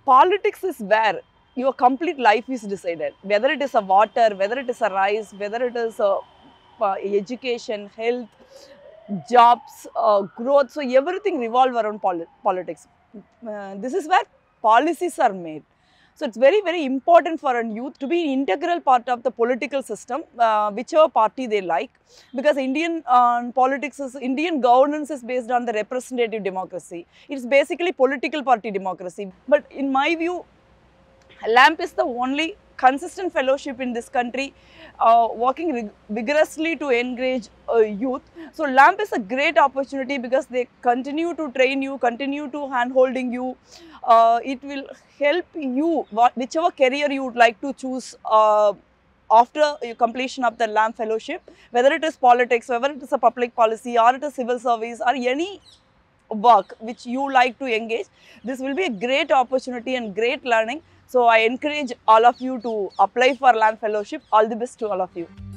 Politics is where your complete life is decided, whether it is a water, whether it is a rice, whether it is a education, health, jobs, growth. So everything revolve around politics. This is where policies are made. So it's very, very important for a youth to be an integral part of the political system, whichever party they like, because Indian Indian governance is based on the representative democracy. It's basically political party democracy. But in my view, LAMP is the only consistent fellowship in this country, working vigorously to engage youth. So LAMP is a great opportunity because they continue to train you, continue to hand-holding you. It will help you, whichever career you would like to choose after completion of the LAMP fellowship, whether it is politics, whether it is a public policy, or it is civil service, or any work which you like to engage. This will be a great opportunity and great learning. So I encourage all of you to apply for LAMP fellowship. All the best to all of you.